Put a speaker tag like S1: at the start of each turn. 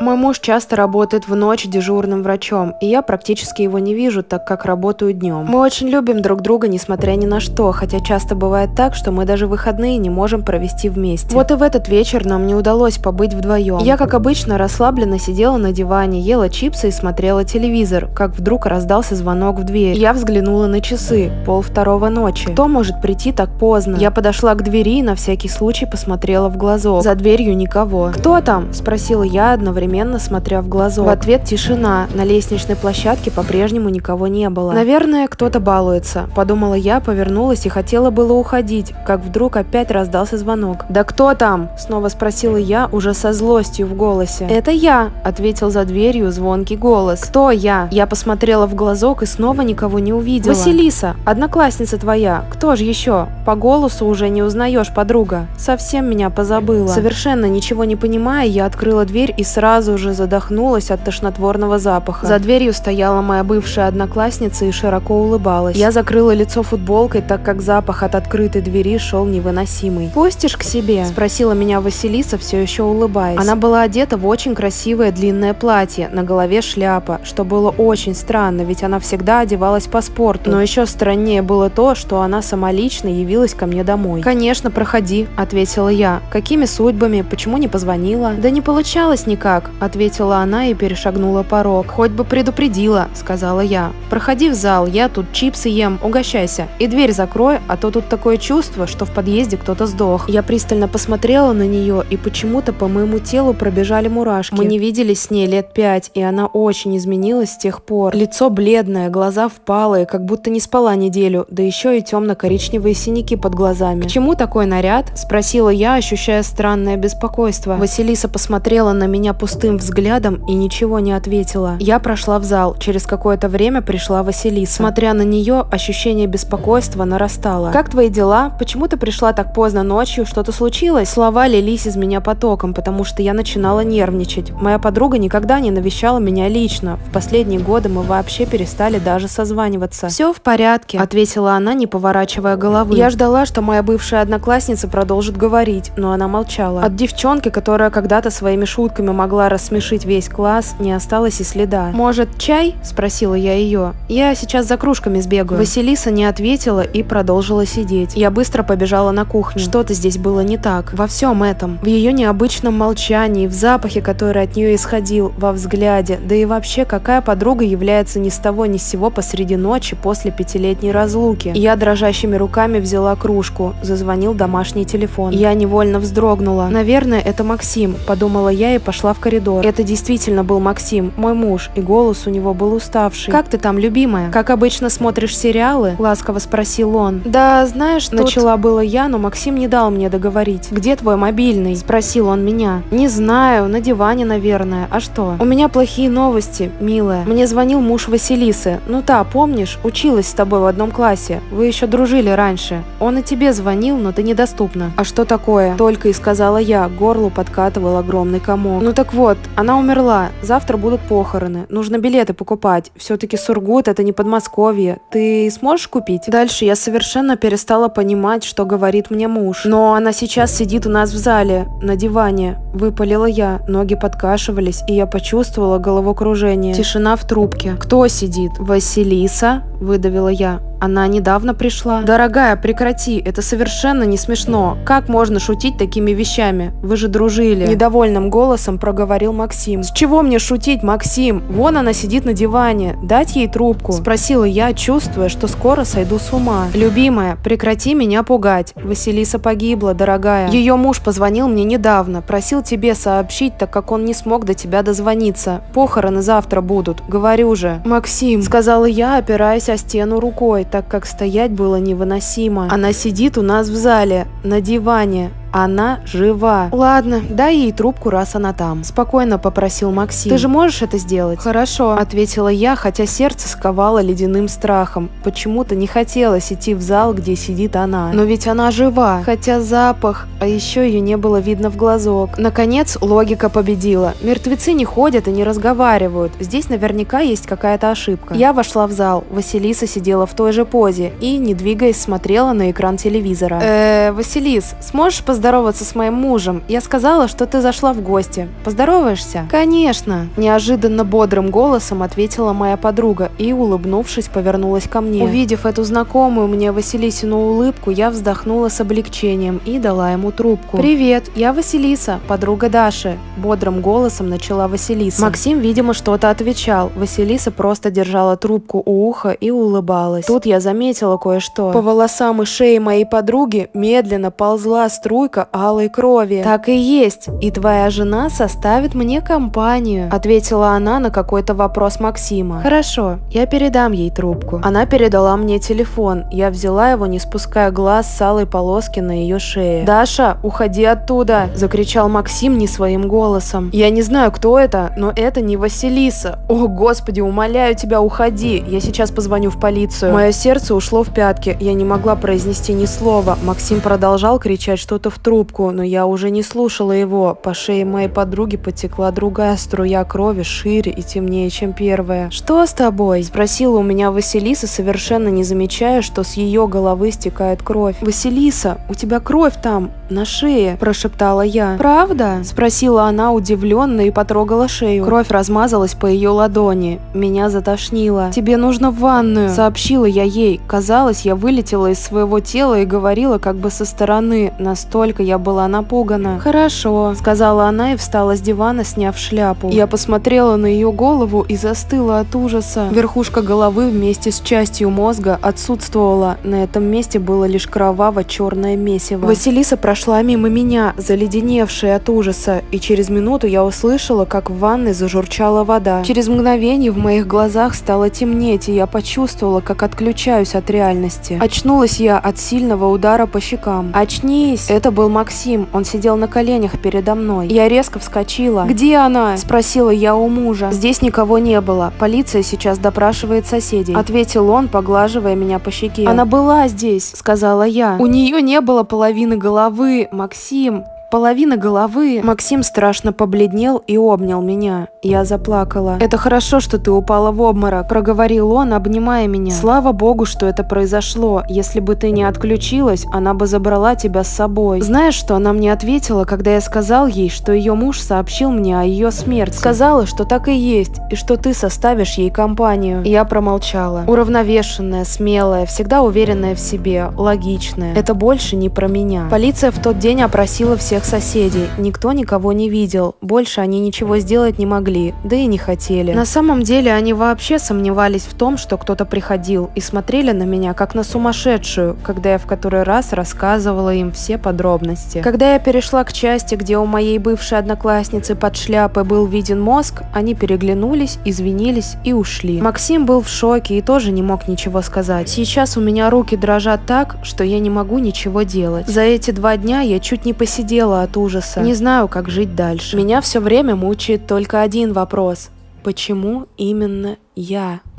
S1: Мой муж часто работает в ночь дежурным врачом, и я практически его не вижу, так как работаю днем. Мы очень любим друг друга, несмотря ни на что, хотя часто бывает так, что мы даже выходные не можем провести вместе. Вот и в этот вечер нам не удалось побыть вдвоем. Я, как обычно, расслабленно сидела на диване, ела чипсы и смотрела телевизор, как вдруг раздался звонок в дверь. Я взглянула на часы, 1:30 ночи. Кто может прийти так поздно? Я подошла к двери и на всякий случай посмотрела в глазок. За дверью никого. «Кто там?» – спросила я, одновременно смотря в глазок. В ответ тишина. На лестничной площадке по-прежнему никого не было. «Наверное, кто-то балуется», – подумала я, повернулась и хотела было уходить, как вдруг опять раздался звонок. «Да кто там?» – снова спросила я, уже со злостью в голосе. «Это я», – ответил за дверью звонкий голос. «Кто я?» Я посмотрела в глазок и снова никого не увидела. «Василиса, одноклассница твоя. Кто же еще? По голосу уже не узнаешь, подруга. Совсем меня позабыла». Совершенно ничего не понимая, я открыла дверь и сразу же задохнулась от тошнотворного запаха. За дверью стояла моя бывшая одноклассница и широко улыбалась. Я закрыла лицо футболкой, так как запах от открытой двери шел невыносимый. «Пустишь к себе?» – спросила меня Василиса, все еще улыбаясь. Она была одета в очень красивое длинное платье, на голове шляпа, что было очень странно, ведь она всегда одевалась по спорту. Но еще страннее было то, что она самолично явилась ко мне домой. «Конечно, проходи», – ответила я. «Какими судьбами? Почему не позвонила?» «Да не получалось никак», – ответила она и перешагнула порог. «Хоть бы предупредила», – сказала я. «Проходи в зал, я тут чипсы ем, угощайся. И дверь закрой, а то тут такое чувство, что в подъезде кто-то сдох». Я пристально посмотрела на нее, и почему-то по моему телу пробежали мурашки. Мы не виделись с ней лет 5, и она очень изменилась с тех пор. Лицо бледное, глаза впалые, как будто не спала неделю, да еще и темно-коричневые синяки под глазами. «К чему такой наряд?» – спросила я, ощущая странное беспокойство. Василиса посмотрела на меня пустым взглядом и ничего не ответила. Я прошла в зал. Через какое-то время пришла Василиса. Смотря на нее, ощущение беспокойства нарастало. «Как твои дела? Почему ты пришла так поздно ночью? Что-то случилось?» Слова лились из меня потоком, потому что я начинала нервничать. Моя подруга никогда не навещала меня лично. В последние годы мы вообще перестали даже созваниваться. «Все в порядке», — ответила она, не поворачивая головы. Я ждала, что моя бывшая одноклассница продолжит говорить, но она молчала. От девчонки, которая когда-то своими шутками могла рассмешить весь класс, не осталось и следа. «Может, чай?» – спросила я ее. «Я сейчас за кружками сбегаю». Василиса не ответила и продолжила сидеть. Я быстро побежала на кухню. Что-то здесь было не так. Во всем этом. В ее необычном молчании, в запахе, который от нее исходил, во взгляде. Да и вообще, какая подруга является ни с того ни с сего посреди ночи после 5-летней разлуки? Я дрожащими руками взяла кружку. Зазвонил домашний телефон. Я невольно вздрогнула. «Наверное, это Максим», – подумала я и пошла в коридор. Это действительно был Максим, мой муж, и голос у него был уставший. «Как ты там, любимая? Как обычно смотришь сериалы?» – ласково спросил он. «Да, знаешь, тут...» – начала было я, но Максим не дал мне договорить. «Где твой мобильный?» – спросил он меня. «Не знаю, на диване, наверное. А что?» «У меня плохие новости, милая. Мне звонил муж Василисы. Ну та, помнишь, училась с тобой в одном классе. Вы еще дружили раньше. Он и тебе звонил, но ты недоступна». «А что такое?» – только и сказала я, к горлу подкатывал огромный комок. «Ну так вот, она умерла. Завтра будут похороны. Нужно билеты покупать. Все-таки Сургут – это не Подмосковье. Ты сможешь купить?» Дальше я совершенно перестала понимать, что говорит мне муж. «Но она сейчас сидит у нас в зале, на диване», – выпалила я. Ноги подкашивались, и я почувствовала головокружение. Тишина в трубке. «Кто сидит?» «Василиса», – выдавила я. «Она недавно пришла». «Дорогая, прекрати, это совершенно не смешно. Как можно шутить такими вещами? Вы же дружили». Недовольным голосом проговорил Максим. «С чего мне шутить, Максим? Вон она сидит на диване. Дать ей трубку?» Спросила я, чувствуя, что скоро сойду с ума. «Любимая, прекрати меня пугать. Василиса погибла, дорогая. Ее муж позвонил мне недавно. Просил тебе сообщить, так как он не смог до тебя дозвониться. Похороны завтра будут. Говорю же». «Максим», сказала я, опираясь о стену рукой, так как стоять было невыносимо. «Она сидит у нас в зале, на диване. Она жива». «Ладно, дай ей трубку, раз она там», – спокойно попросил Максим. «Ты же можешь это сделать?» «Хорошо», – ответила я, хотя сердце сковало ледяным страхом. Почему-то не хотелось идти в зал, где сидит она. Но ведь она жива. Хотя запах, а еще ее не было видно в глазок. Наконец, логика победила. Мертвецы не ходят и не разговаривают. Здесь наверняка есть какая-то ошибка. Я вошла в зал. Василиса сидела в той же позе и, не двигаясь, смотрела на экран телевизора. Василис, сможешь поздороваться поздороваться с моим мужем. Я сказала, что ты зашла в гости. Поздороваешься? Конечно. Неожиданно бодрым голосом ответила моя подруга и, улыбнувшись, повернулась ко мне. Увидев эту знакомую мне Василисину улыбку, я вздохнула с облегчением и дала ему трубку. «Привет, я Василиса, подруга Даши», – бодрым голосом начала Василиса. Максим, видимо, что-то отвечал. Василиса просто держала трубку у уха и улыбалась. Тут я заметила кое-что. По волосам и шее моей подруги медленно ползла струйка алой крови. «Так и есть, и твоя жена составит мне компанию», – ответила она на какой-то вопрос Максима. «Хорошо, я передам ей трубку». Она передала мне телефон. Я взяла его, не спуская глаз с алой полоски на ее шее. «Даша, уходи оттуда!» – закричал Максим не своим голосом. «Я не знаю, кто это, но это не Василиса. О, Господи, умоляю тебя, уходи! Я сейчас позвоню в полицию». Мое сердце ушло в пятки. Я не могла произнести ни слова. Максим продолжал кричать что-то в трубку, но я уже не слушала его. По шее моей подруги потекла другая струя крови, шире и темнее, чем первая. «Что с тобой?» – спросила у меня Василиса, совершенно не замечая, что с ее головы стекает кровь. «Василиса, у тебя кровь там, на шее», – прошептала я. «Правда?» – спросила она удивленно и потрогала шею. Кровь размазалась по ее ладони. Меня затошнило. «Тебе нужно в ванную», – сообщила я ей. Казалось, я вылетела из своего тела и говорила как бы со стороны. Настолько я была напугана. «Хорошо», – сказала она и встала с дивана, сняв шляпу. Я посмотрела на ее голову и застыла от ужаса. Верхушка головы вместе с частью мозга отсутствовала. На этом месте было лишь кроваво-черное месиво. Василиса прошла мимо меня, заледеневшая от ужаса, и через минуту я услышала, как в ванной зажурчала вода. Через мгновение в моих глазах стало темнеть, и я почувствовала, как отключаюсь от реальности. Очнулась я от сильного удара по щекам. «Очнись!» Это был Максим, он сидел на коленях передо мной. Я резко вскочила. «Где она?» – спросила я у мужа. «Здесь никого не было. Полиция сейчас допрашивает соседей», – ответил он, поглаживая меня по щеке. «Она была здесь», – сказала я. «У нее не было половины головы, Максим». «Половина головы». Максим страшно побледнел и обнял меня. Я заплакала. «Это хорошо, что ты упала в обморок», – проговорил он, обнимая меня. «Слава богу, что это произошло. Если бы ты не отключилась, она бы забрала тебя с собой». Знаешь, что она мне ответила, когда я сказал ей, что ее муж сообщил мне о ее смерти? Сказала, что так и есть, и что ты составишь ей компанию. Я промолчала. Уравновешенная, смелая, всегда уверенная в себе, логичная. Это больше не про меня. Полиция в тот день опросила всех соседей. Никто никого не видел. Больше они ничего сделать не могли, да и не хотели. На самом деле они вообще сомневались в том, что кто-то приходил, и смотрели на меня как на сумасшедшую, когда я в который раз рассказывала им все подробности. Когда я перешла к части, где у моей бывшей одноклассницы под шляпой был виден мозг, они переглянулись, извинились и ушли. Максим был в шоке и тоже не мог ничего сказать. Сейчас у меня руки дрожат так, что я не могу ничего делать. За эти 2 дня я чуть не посидела от ужаса. Не знаю, как жить дальше. Меня все время мучает только один вопрос. Почему именно я?